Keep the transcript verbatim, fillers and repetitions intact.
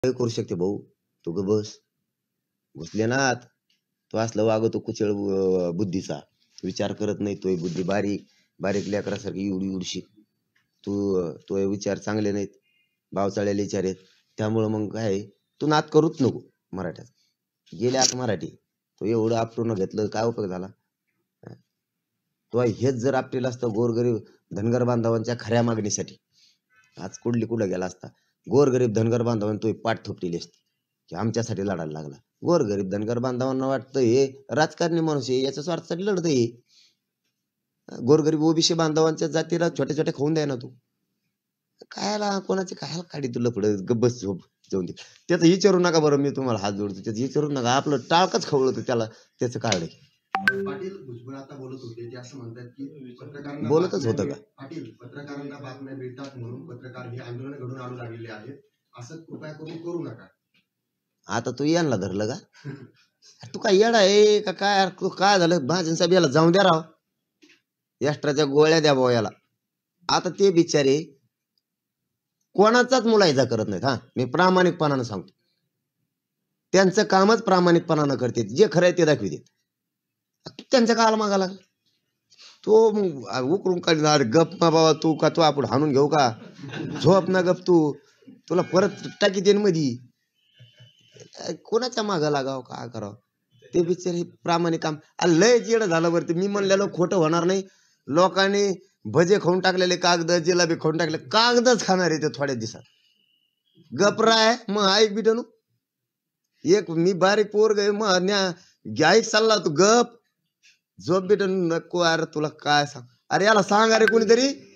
काय करू शकते भाऊ, तू ग बस. घुसले ना आत. तो असला वागतो कुचळ अं, बुद्धीचा, विचार करत नाही. तोय बुद्धी बारीक बारीक लेकरासारखी एवढी एवढीशी. तू अं, तोय विचार चांगले नाहीत, बावचाळलेले विचार आहेत. त्यामुळं मग काय आहे, तू नाद करूच नको मराठ्यात. गेले आता मराठी, तो एवढं आपटून घेतलं, काय उपयोग झाला? तो हेच जर आपल्याला असतं गोरगरीब धनगर बांधवांच्या खऱ्या मागणीसाठी, आज कुठली कुठं गेला असता. गोरगरीब धनगर बांधवांनी तो पाठ थोपटेली असती की आमच्यासाठी लढायला लागला. गोरगरीब धनगर बांधवांना वाटतं हे राजकारणी माणूस आहे, याच्या स्वार्थासाठी लढत आहे. गोरगरीब ओबीसी बांधवांच्या जातीला छोट्या छोट्या खाऊन द्या ना तू. कायला कोणाचे कायला काढी तुला पुढे गब्बस झोप जाऊन दे. त्याचं विचारू नका बरं, मी तुम्हाला हात जोडतो. त्याचं विचारू नका, आपलं टाळकच खवळलं होतं त्याला, त्याचं काढलं. पाटील भुजबळ आता बोलत होते, ते असं म्हणतात की पत्रकारांना बोलतच होतं का? पाटील पत्रकारांना बातम्या मिळतात म्हणून पत्रकार हे आंदोलन घडून आणू लागलेले आहेत, असं कृपया करून करू नका. आता तू यांना धरलं का? तू काय येडा आहे का काय? तू काय झालं भाजन सभेला जाऊन द्या राव, एक्स्ट्राच्या गोळ्या द्या भाऊ याला. आता ते बिचारे कोणाचाच मुलायजा करत नाहीत. हा, मी प्रामाणिकपणानं सांगतो, त्यांचं कामच प्रामाणिकपणानं करते. जे खरं आहे ते दाखवितात. त्यांच्या काल मागाला तो मग उकरून काढणार. गप ना बाबा, तू का तू आपण हाणून घेऊ का? झोप ना गप तू, तुला परत टाकी देईन मधी. कोणाच्या मागा लागाव, काय करावं? ते बिचारे प्रामाणिक काम. लय जेड झालं बरं. ते मी म्हणलेलो खोटं होणार नाही. लोकांनी भजे खाऊन टाकलेले, कागद जिलाबी खाऊन टाकले, कागदच खाणार आहे ते थोड्या दिवसात. गपराय मग ऐक बिटनू, एक मी बारीक पोर गे मग घ्यायक चालला तू गप झोप बिटन नको. अरे तुला काय सांग, अरे याला सांग अरे कोणीतरी.